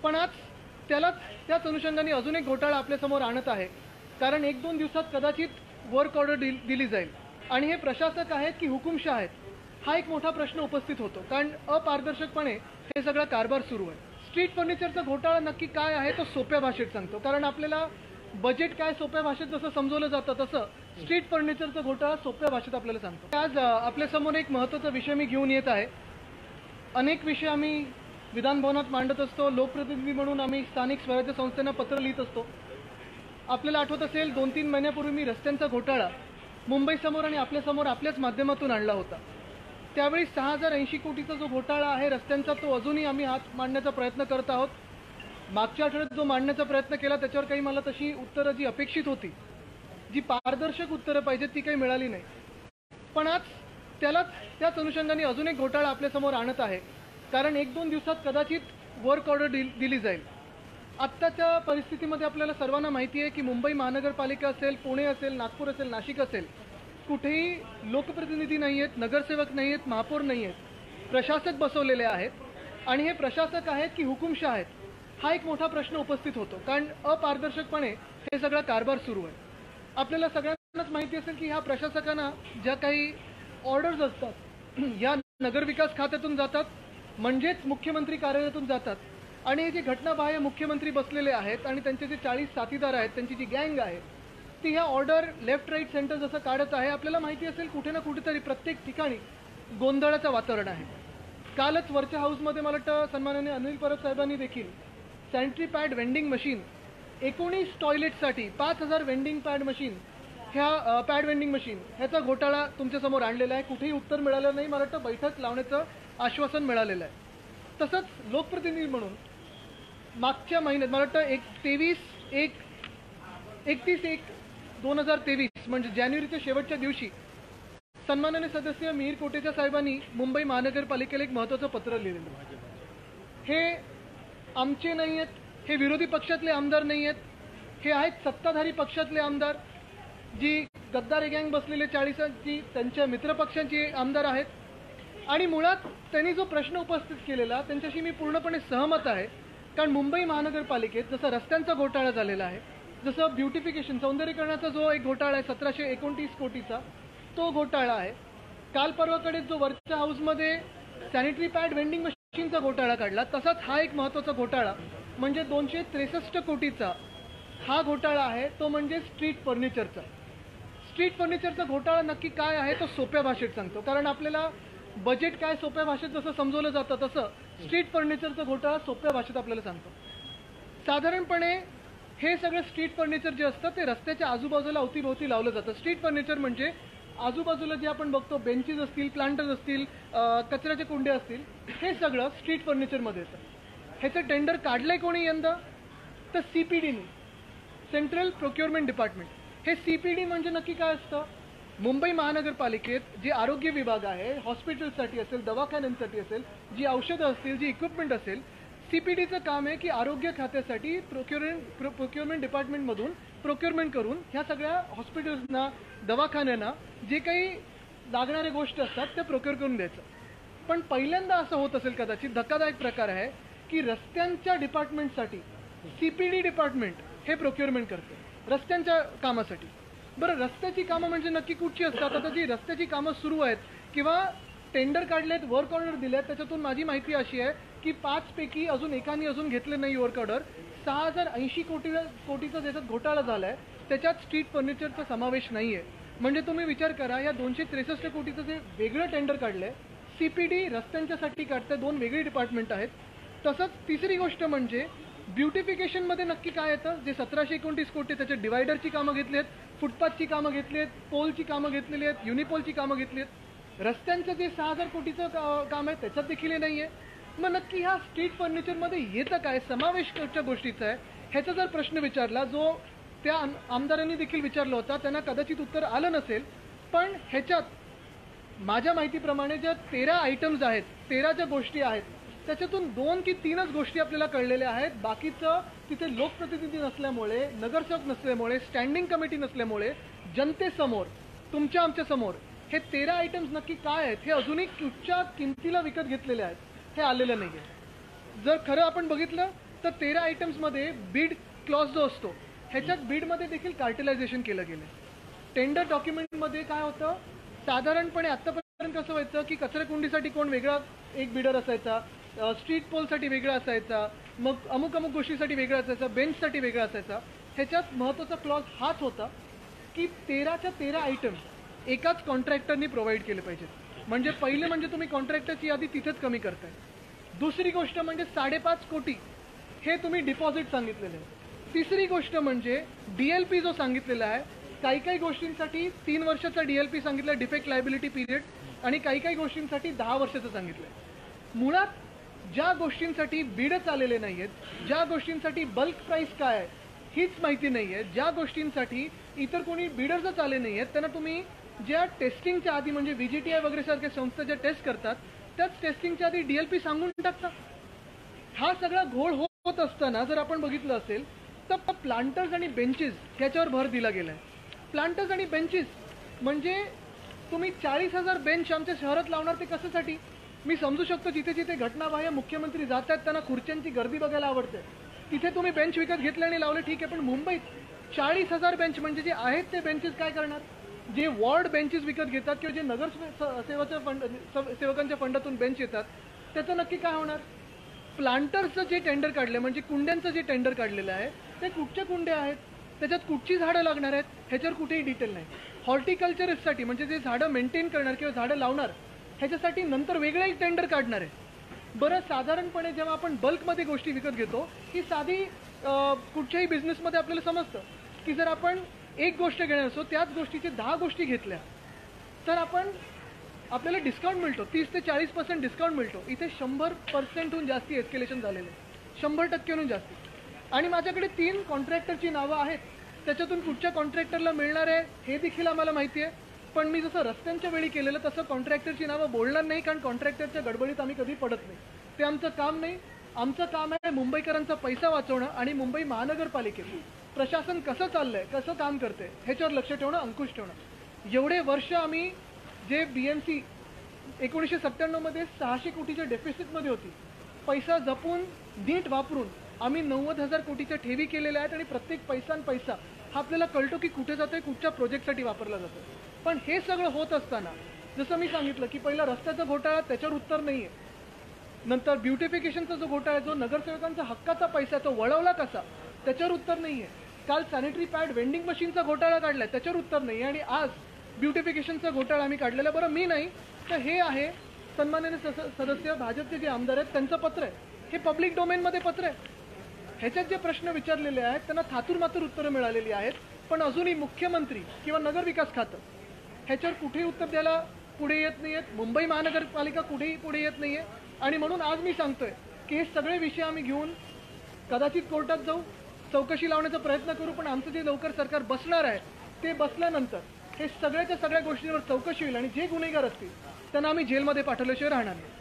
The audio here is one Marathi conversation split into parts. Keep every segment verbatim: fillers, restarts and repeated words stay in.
पण आज त्यालाच त्याच अनुषंगाने अजून एक घोटाळा आपल्यासमोर आणत आहे. कारण एक दोन दिवसात कदाचित वर्क ऑर्डर दिली जाईल आणि हे प्रशासक आहेत की हुकुमशाह आहेत, हा एक मोठा प्रश्न उपस्थित होतो. कारण अपारदर्शकपणे हे सगळा कारभार सुरू आहे. स्ट्रीट फर्निचरचा घोटाळा नक्की काय आहे तो सोप्या भाषेत सांगतो. कारण आपल्याला बजेट काय सोप्या भाषेत जसं समजवलं जातं तसं स्ट्रीट फर्निचरचा घोटाळा सोप्या भाषेत आपल्याला सांगतो. आज आपल्यासमोर एक महत्त्वाचा विषय मी घेऊन येत आहे. अनेक विषय आम्ही विधानभवनात मांडत असतो, लोकप्रतिनिधी म्हणून आम्ही स्थानिक स्वराज्य संस्थांना पत्र लिहित असतो. आपल्याला आठवत असेल दोन तीन महिन्यापूर्वी मी रस्त्यांचा घोटाळा मुंबईसमोर आणि आपल्यासमोर आपल्याच माध्यमातून आणला होता. त्यावेळी सहा हजार ऐंशी कोटीचा जो घोटाळा आहे रस्त्यांचा तो अजूनही आम्ही हात मांडण्याचा प्रयत्न करत आहोत. मागच्या आठवड्यात जो मांडण्याचा प्रयत्न केला त्याच्यावर काही मला तशी उत्तरं जी अपेक्षित होती, जी पारदर्शक उत्तरं पाहिजेत ती काही मिळाली नाही. पण आज त्यालाच त्याच अनुषंगाने अजून एक घोटाळा आपल्यासमोर आणत आहे. कारण एक दोन दिवसात कदाचित वर्क ऑर्डर दिली जाईल. आत्ताच्या परिस्थितीमध्ये आपल्याला सर्वांना माहिती आहे की मुंबई महानगरपालिका असेल, पुणे असेल, नागपूर असेल, नाशिक असेल, कुठेही लोकप्रतिनिधी नाही आहेत, नगरसेवक नाही आहेत, महापौर नाही आहेत, प्रशासक बसवलेले आहेत. आणि हे प्रशासक आहेत की हुकुमशाह आहेत, हा एक मोठा प्रश्न उपस्थित होतो. कारण अपारदर्शकपणे हे सगळा कारभार सुरू आहे. आपल्याला सगळ्यांनाच माहिती असेल की ह्या प्रशासकांना ज्या काही ऑर्डर्स असतात या नगरविकास खात्यातून जातात, म्हणजेच मुख्यमंत्री कार्यालयातून जातात. आणि हे जे घटनाबाह्य मुख्यमंत्री बसलेले आहेत आणि त्यांचे जे चाळीस साथीदार आहेत, त्यांची जी गँग आहे ती ह्या ऑर्डर लेफ्ट राईट सेंटर जसं काढत आहे. आपल्याला माहिती असेल कुठे ना कुठेतरी प्रत्येक ठिकाणी गोंधळाचं वातावरण आहे. कालच वरच्या हाऊसमध्ये मला वाटतं सन्माननीय अनिल परब साहेबांनी देखील सॅनिटरी पॅड वेंडिंग मशीन एकोणीस टॉयलेटसाठी पाच हजार वेंडिंग पॅड मशीन ह्या पॅड वेंडिंग मशीन ह्याचा घोटाळा तुमच्यासमोर आणलेला आहे. कुठेही उत्तर मिळालं नाही. मला वाटतं बैठक लावण्याचं आश्वासन मिळालेलं आहे. तसंच लोकप्रतिनिधी म्हणून मागच्या महिन्यात मला वाटतं एक तेवीस एक एकतीस एक दोन हजार तेवीस म्हणजे जानेवारीच्या शेवटच्या दिवशी सन्माननीय सदस्य मिहीर कोटेचा साहेबांनी मुंबई महानगरपालिकेला एक महत्त्वाचं पत्र लिहिलेलं. हे आमचे नाही आहेत, हे विरोधी पक्षातले आमदार नाही आहेत, हे आहेत सत्ताधारी पक्षातले आमदार, जी गद्दार गँग बसलेले चाळीसांची त्यांच्या मित्रपक्षांची आमदार आहेत. आणि मुळात त्यांनी जो प्रश्न उपस्थित केलेला त्यांच्याशी मी पूर्णपणे सहमत आहे. कारण मुंबई महानगरपालिकेत जसं रस्त्यांचा घोटाळा झालेला आहे, जसं ब्युटिफिकेशन सौंदर्यीकरणाचा जो एक घोटाळा आहे सतराशे एकोणतीस कोटीचा तो घोटाळा आहे. काल परवाकडे जो वरच्या हाऊसमध्ये सॅनिटरी पॅड वेंडिंग मशीनचा घोटाळा काढला, तसाच हा एक महत्त्वाचा घोटाळा म्हणजे दोनशे त्रेसष्ट कोटीचा हा घोटाळा आहे, तो म्हणजे स्ट्रीट फर्निचरचा. स्ट्रीट फर्निचरचा घोटाळा नक्की काय आहे तो सोप्या भाषेत सांगतो. कारण आपल्याला बजेट काय सोप्या भाषेत जसं समजवलं जातं तसं स्ट्रीट फर्निचरचा घोटाळा सोप्या भाषेत आपल्याला सांगतो. साधारणपणे हे सगळं स्ट्रीट फर्निचर जे असतं ते रस्त्याच्या आजूबाजूला अवतीभोवती लावलं जातं. स्ट्रीट फर्निचर म्हणजे आजूबाजूला जे आपण बघतो बेंचेस असतील, प्लांटर्स असतील, कचऱ्याचे कुंडे असतील, हे सगळं स्ट्रीट फर्निचरमध्ये येतं. ह्याचं टेंडर काढलंय कोणी यंदा तर सी पी डीने, सेंट्रल प्रोक्युअरमेंट डिपार्टमेंट. हे सी पी डी म्हणजे नक्की काय असतं? मुंबई महानगरपालिकेत जे आरोग्य विभाग आहे, हॉस्पिटलसाठी असेल, दवाखान्यांसाठी असेल, जी औषधं असतील, जी इक्विपमेंट असेल, सी पी डीचं काम आहे की आरोग्य खात्यासाठी प्रोक्युरमेंट प्रोक्युअरमेंट डिपार्टमेंटमधून प्रोक्युअरमेंट करून ह्या सगळ्या हॉस्पिटल्सना, दवाखान्यांना जे काही लागणाऱ्या गोष्टी असतात त्या प्रोक्युअर करून द्यायचं. पण पहिल्यांदा असं होत असेल, कदाचित धक्कादायक प्रकार आहे की रस्त्यांच्या डिपार्टमेंटसाठी सी पी डी डिपार्टमेंट हे प्रोक्युअरमेंट करते रस्त्यांच्या कामासाठी. बरं, रस्त्याची कामं म्हणजे नक्की कुठची असतात? आता जी रस्त्याची कामं सुरू आहेत किंवा टेंडर काढलेत, वर्क ऑर्डर दिलेत, त्याच्यातून माझी माहिती अशी आहे की पाचपैकी अजून एकाने अजून घेतले नाही वर्क ऑर्डर. सहा हजार ऐंशी कोटी कोटीचा ज्याच्यात घोटाळा झाला आहे त्याच्यात स्ट्रीट फर्निचरचा समावेश नाही आहे. म्हणजे तुम्ही विचार करा, या दोनशे त्रेसष्ट कोटीचं जे वेगळं टेंडर काढलं आहे, सी पी डी रस्त्यांच्यासाठी काढतं, दोन वेगळी डिपार्टमेंट आहेत. तसंच तिसरी गोष्ट म्हणजे ब्युटिफिकेशनमध्ये नक्की काय येतं? जे सतराशे एकोणतीस कोटी त्याच्यात डिवायडरची कामं घेतली आहेत, फुटपाथची कामं घेतली आहेत, पोलची कामं घेतलेली आहेत, युनिपोलची कामं घेतली आहेत. रस्त्यांचं जे सहा हजार कोटीचं काम आहे त्याच्यात देखील नाही आहे. मग नक्की ह्या स्ट्रीट फर्निचरमध्ये येतं काय? समावेशच्या गोष्टीचा आहे. ह्याचा जर प्रश्न विचारला, जो त्या आमदारांनी देखील विचारला होता, त्यांना कदाचित उत्तर आलं नसेल. पण ह्याच्यात माझ्या माहितीप्रमाणे ज्या तेरा आयटम्स आहेत, तेरा ज्या गोष्टी आहेत, त्याच्यातून दोन की तीनच गोष्टी आपल्याला कळलेल्या आहेत. बाकीचं तिथे लोकप्रतिनिधी नसल्यामुळे, नगरसेवक नसल्यामुळे, स्टँडिंग कमिटी नसल्यामुळे जनतेसमोर, तुमच्या आमच्या समोर हे तेरा आयटम्स नक्की काय आहेत हे अजूनही कुठच्या किमतीला विकत घेतलेले आहेत हे आलेलं नाही आहे. जर खरं आपण बघितलं तर तेरा आयटम्समध्ये बीड क्लॉज जो असतो ह्याच्यात बीडमध्ये देखील कार्टिलायझेशन केलं गेलं. टेंडर डॉक्युमेंटमध्ये काय होतं, साधारणपणे आत्तापर्यंत कसं व्हायचं की कचराकुंडीसाठी कोण वेगळा एक बिडर असायचा, स्ट्रीट पोलसाठी वेगळा असायचा, मग अमुक अमुक गोष्टीसाठी वेगळा असायचा, बेंचसाठी वेगळा असायचा. ह्याच्यात महत्त्वाचा क्लॉज हाच होता की तेराच्या तेरा आयटम एकाच कॉन्ट्रॅक्टरनी प्रोव्हाइड केले पाहिजेत. म्हणजे पहिले म्हणजे तुम्ही कॉन्ट्रॅक्टरची यादी तिथेच कमी करताय. दुसरी गोष्ट म्हणजे साडेपाच कोटी हे तुम्ही डिपॉझिट सांगितलेलं आहे. तिसरी गोष्ट म्हणजे डी एल पी जो सांगितलेला आहे, काही काही गोष्टींसाठी तीन वर्षाचा डी एल पी सांगितलं डिफेक्ट लायबिलिटी पिरियड, आणि काही काही गोष्टींसाठी दहा वर्षाचं सांगितलं आहे. मुळात ज्या गोष्टींसाठी बीडच आलेले नाही आहेत, ज्या गोष्टींसाठी बल्क प्राईस काय आहे हीच माहिती नाही आहे, ज्या गोष्टींसाठी इतर कोणी बीडर्सच आले नाही आहेत, त्यांना तुम्ही ज्या टेस्टिंगच्या आधी म्हणजे व्ही जी टी आय वगैरे सारख्या संस्था ज्या टेस्ट करतात त्याच टेस्टिंगच्या आधी डी एल पी सांगून टाकतात. हा सगळा घोळ होत असताना जर आपण बघितलं असेल तर प्लांटर्स आणि बेंचेस ह्याच्यावर भर दिला गेला आहे. प्लांटर्स आणि बेंचेस म्हणजे तुम्ही चाळीस हजार बेंच आमच्या शहरात लावणार ते कशासाठी? मी समजू शकतो जिथे जिथे घटनाबाह्य मुख्यमंत्री जात आहेत त्यांना खुर्च्यांची गर्दी बघायला आवडते, तिथे तुम्ही बेंच विकत घेतले आणि लावले ठीक आहे, पण मुंबईत चाळीस हजार बेंच म्हणजे जे आहेत ते बेंचेस काय करणार? जे वॉर्ड बेंचेस विकत घेतात किंवा जे नगर सेवाच्या फंड सेवकांच्या फंडातून बेंच येतात त्याचं नक्की काय होणार? प्लांटर्सचं जे टेंडर काढलं म्हणजे कुंड्यांचं जे टेंडर काढलेलं आहे ते कुठच्या कुंड्या आहेत, त्याच्यात कुठची झाडं लागणार आहेत ह्याच्यावर कुठेही डिटेल नाही. हॉर्टिकल्चरिस्टसाठी म्हणजे जे झाडं मेंटेन करणार किंवा झाडं लावणार ह्याच्यासाठी नंतर वेगळं एक टेंडर काढणार आहे. बरं, साधारणपणे जेव्हा आपण बल्कमध्ये गोष्टी विकत घेतो ही साधी कुठच्याही बिझनेसमध्ये आपल्याला समजतं की जर आपण एक गोष्ट घेणार असो त्याच गोष्टीचे दहा गोष्टी घेतल्या तर आपण आपल्याला डिस्काउंट मिळतो, तीस ते चाळीस पर्सेंट डिस्काउंट मिळतो. इथे शंभर पर्सेंटहून जास्ती एस्केलेशन झालेलं आहे, शंभर टक्क्याहून जास्ती. आणि माझ्याकडे तीन कॉन्ट्रॅक्टरची नावं आहेत, त्याच्यातून कुठच्या कॉन्ट्रॅक्टरला मिळणार आहे हे देखील आम्हाला माहिती आहे. पण मी जसं रस्त्यांच्या वेळी केलेलं तसं कॉन्ट्रॅक्टरची नावं बोलणार नाही, कारण कॉन्ट्रॅक्टरच्या गडबडीत आम्ही कधी पडत नाही. ते आमचं काम नाही. आमचं काम आहे मुंबईकरांचा पैसा वाचवणं आणि मुंबई महानगरपालिकेत प्रशासन कसं चाललंय, कसं काम करते ह्याच्यावर लक्ष ठेवणं, अंकुश ठेवणं. एवढे वर्ष आम्ही जे बी एम सी एकोणीसशे सत्त्याण्णवमध्ये सहाशे कोटीच्या डेफिसिटमध्ये होती, पैसा जपून नीट वापरून आम्ही नव्वद हजार कोटीच्या ठेवी केलेल्या आहेत आणि प्रत्येक पैसा आणि पैसा हा आपल्याला कळतो की कुठे जातोय, कुठच्या प्रोजेक्टसाठी वापरला जातो. पण हे सगळं होत असताना जसं मी सांगितलं की पहिला रस्त्याचा घोटाळा त्याच्यावर उत्तर नाही आहे, नंतर ब्युटिफिकेशनचा जो घोटाळा जो नगरसेवकांचा हक्काचा पैसा तो वळवला कसा त्याच्यावर उत्तर नाही आहे, काल सॅनिटरी पॅड वेंडिंग मशीनचा घोटाळा काढलाय त्याच्यावर उत्तर नाही, आणि आज ब्युटिफिकेशनचा घोटाळा आम्ही काढलेला. बरं, मी नाही तर हे आहे सन्माननीय सदस्य भाजपचे जे आमदार आहेत त्यांचं पत्र आहे, हे पब्लिक डोमेनमध्ये पत्र आहे. ह्याच्यात जे प्रश्न विचारलेले आहेत त्यांना थातूर मातूर उत्तरं मिळालेली आहेत, पण अजूनही मुख्यमंत्री किंवा नगरविकास खातं ह्याच्यावर कुठेही उत्तर द्यायला पुढे येत नाही आहेत. मुंबई महानगरपालिका कुठेही पुढे येत नाही आहे. आणि म्हणून आज मी सांगतोय की हे सगळे विषय आम्ही घेऊन कदाचित कोर्टात जाऊ, चौकशी लावण्याचा प्रयत्न करू, पण आमचं जे लवकर सरकार बसणार आहे ते बसल्यानंतर हे सगळ्याच्या सगळ्या गोष्टींवर चौकशी होईल आणि जे गुन्हेगार असतील त्यांना आम्ही जेलमध्ये पाठवल्याशिवाय राहणार नाही.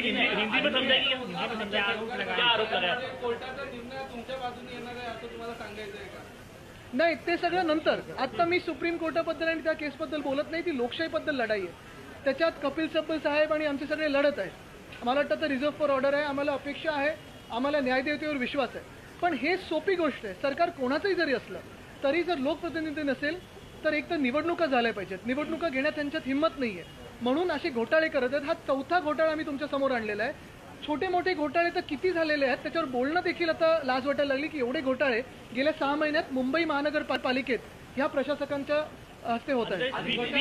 नाही, ते सगळं नंतर. आता मी सुप्रीम कोर्टाबद्दल आणि त्या केसबद्दल बोलत नाही, ती लोकशाहीबद्दल लढाई आहे. त्याच्यात कपिल सिब्बल साहेब आणि आमचे सगळे लढत आहेत. मला वाटतं तर रिझर्व्ह फॉर ऑर्डर आहे, आम्हाला अपेक्षा आहे, आम्हाला न्यायदेवतेवर विश्वास आहे. पण हे सोपी गोष्ट आहे. सरकार कोणाचंही जरी असलं तरी जर लोकप्रतिनिधी नसेल तर एक तर निवडणुका झाल्या पाहिजेत, निवडणुका घेण्यात त्यांच्यात हिंमत नाही आहे, म्हणून असे घोटाळे करत आहेत. हा चौथा घोटाळा आम्ही तुमच्या समोर आणलेला आहे. छोटे मोठे घोटाळे तर किती झालेले आहेत त्याच्यावर बोलणं देखील आता लाज वाटायला लागली की एवढे घोटाळे गेल्या सहा महिन्यात मुंबई महानगरपालिकेत ह्या प्रशासकांच्या हस्ते होत आहे.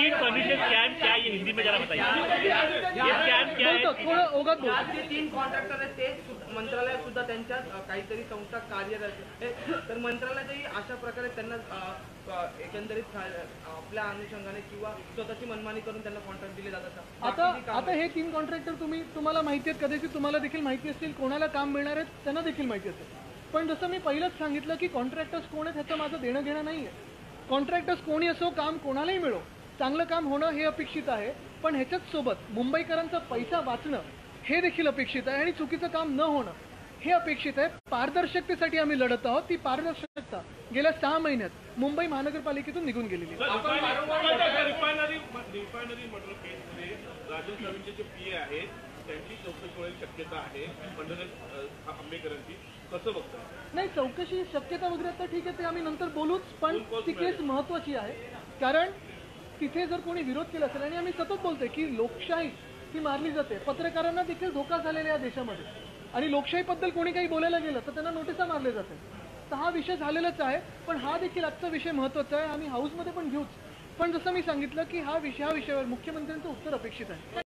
थोडं ओघात बोल. तीन कॉन्ट्रॅक्टर आहेत ते मंत्रालयात सुद्धा त्यांच्या काहीतरी संस्था कार्यरत आहे, तर मंत्रालयातही अशा प्रकारे त्यांना एकंदरीत आपल्या अनुषंगाने किंवा स्वतःची मनमानी करून त्यांना कॉन्ट्रॅक्ट दिले जातात. आता आता हे तीन कॉन्ट्रॅक्टर तुम्ही तुम्हाला माहिती आहेत, कदाचित तुम्हाला देखील माहिती असतील, कोणाला काम मिळणार आहेत त्यांना देखील माहिती असेल. पण जसं मी पहिलंच सांगितलं की कॉन्ट्रॅक्टर्स कोण आहेत ह्याचं माझं देणं घेणं नाही आहे. कॉन्ट्रॅक्टर्स कोणी असो, काम कोणालाही मिळो, चांगलं काम होणं हे अपेक्षित आहे, पण ह्याच्याच सोबत मुंबईकरांचा पैसा वाचणं हे देखील अपेक्षित आहे आणि चुकीचं काम न होणं हे अपेक्षित आहे. पारदर्शकतेसाठी आम्ही लढत आहोत. ती पारदर्शकता गेल्या सहा महिन्यात मुंबई महानगरपालिकेतून निघून गेलेली आहे. राजन सर्वेंचे जे पी ए आहेत त्यांची चौकशी होण्याची शक्यता आहे, मंडळ आंबेकरांची. कसं बघताय? नाही, चौकशी शक्यता वगैरे तर ठीक आहे, ते आम्ही नंतर बोलूच, पण ती केस महत्त्वाची आहे. कारण तिथे जर कोणी विरोध केला असेल, आणि आम्ही सतत बोलतोय की लोकशाही ती मारली जाते, पत्रकारांना देखील धोका झालेला या देशामध्ये, आणि लोकशाहीबद्दल कोणी काही बोलायला गेलं तर त्यांना नोटिसा मारल्या जाते. तर हा विषय झालेलाच आहे, पण हा देखील आजचा विषय महत्त्वाचा आहे. आम्ही हाऊसमध्ये पण घेऊच, पण जसं मी सांगितलं की हा विषय ह्या विषयावर मुख्यमंत्र्यांचं उत्तर अपेक्षित आहे.